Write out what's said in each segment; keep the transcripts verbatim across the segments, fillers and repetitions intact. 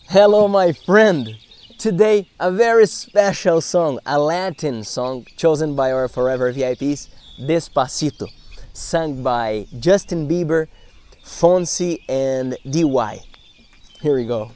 Hello, my friend. Today, a very special song, a Latin song chosen by our Forever V I Ps, Despacito, sung by Justin Bieber, Fonsi, and D Y. Here we go.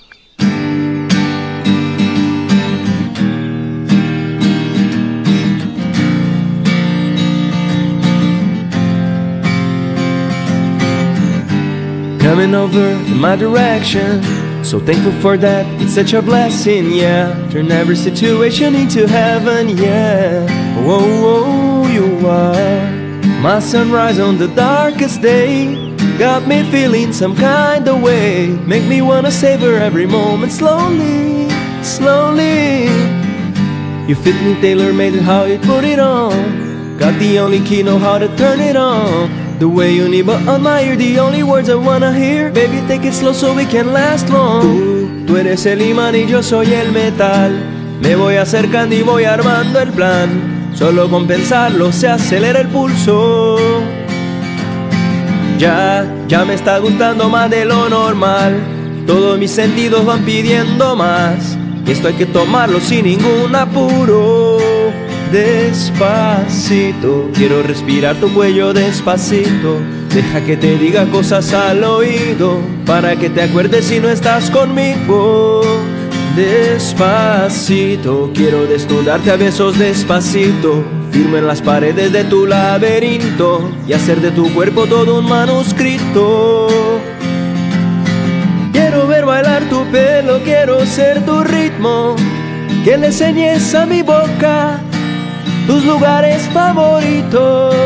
Coming over in my direction, so thankful for that, it's such a blessing, yeah. Turn every situation into heaven, yeah. Whoa, whoa, you are my sunrise on the darkest day. Got me feeling some kind of way. Make me wanna savor every moment slowly, slowly. You fit me, tailor-made it, how you put it on. Got the only key, know how to turn it on. The way you need, but on my ear, the only words I wanna hear. Baby, take it slow so we can last long. Tú, tú eres el imán y yo soy el metal. Me voy acercando y voy armando el plan. Solo con pensarlo se acelera el pulso. Ya, ya me está gustando más de lo normal. Todos mis sentidos van pidiendo más. Y esto hay que tomarlo sin ningún apuro. Despacito, quiero respirar tu cuello despacito. Deja que te diga cosas al oído, para que te acuerdes si no estás conmigo. Despacito, quiero desnudarte a besos despacito. Firmo en las paredes de tu laberinto y hacer de tu cuerpo todo un manuscrito. Quiero ver bailar tu pelo, quiero ser tu ritmo. Que le enseñes a mi boca tus lugares favoritos.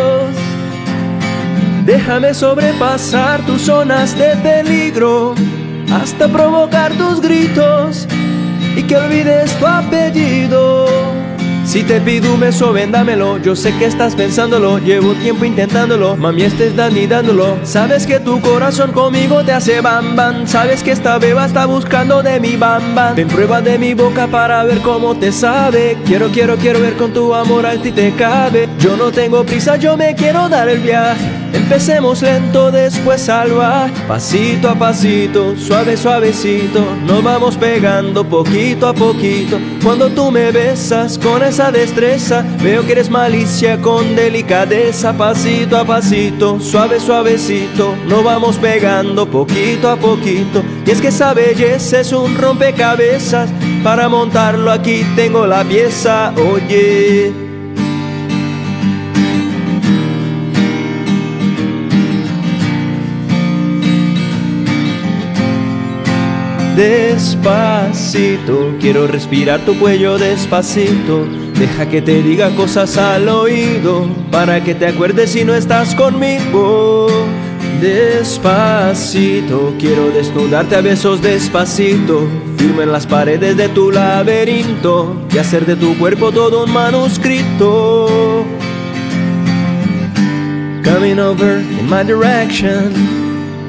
Déjame sobrepasar tus zonas de peligro, hasta provocar tus gritos y que olvides tu apellido. Si te pido un beso, ven, dámelo. Yo sé que estás pensándolo, llevo tiempo intentándolo. Mami, estés dando y dándolo. Sabes que tu corazón conmigo te hace bam bam. Sabes que esta beba está buscando de mi bam bam. Ven, prueba de mi boca para ver cómo te sabe. Quiero, quiero, quiero ver con tu amor a ti te cabe. Yo no tengo prisa, yo me quiero dar el viaje. Empecemos lento, después salvaje. Pasito a pasito, suave, suavecito. Nos vamos pegando poquito a poquito. Cuando tú me besas con esa destreza, veo que eres malicia con delicadeza. Pasito a pasito, suave, suavecito. Nos vamos pegando poquito a poquito. Y es que esa belleza es un rompecabezas. Para montarlo aquí tengo la pieza, oye. Despacito, quiero respirar tu cuello despacito. Deja que te diga cosas al oído, para que te acuerdes si no estás conmigo. Despacito, quiero desnudarte a besos despacito. Firmo en las paredes de tu laberinto y hacer de tu cuerpo todo un manuscrito. Coming over in my direction.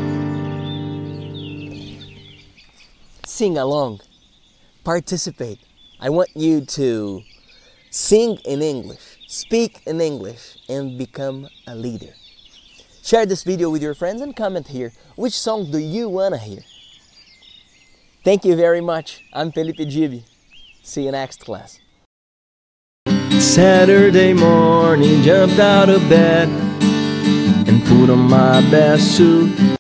Sing along, participate. I want you to sing in English, speak in English, and become a leader. Share this video with your friends and comment here, which song do you want to hear? Thank you very much. I'm Felipe Gibi. See you next class. Saturday morning, jumped out of bed and put on my best suit.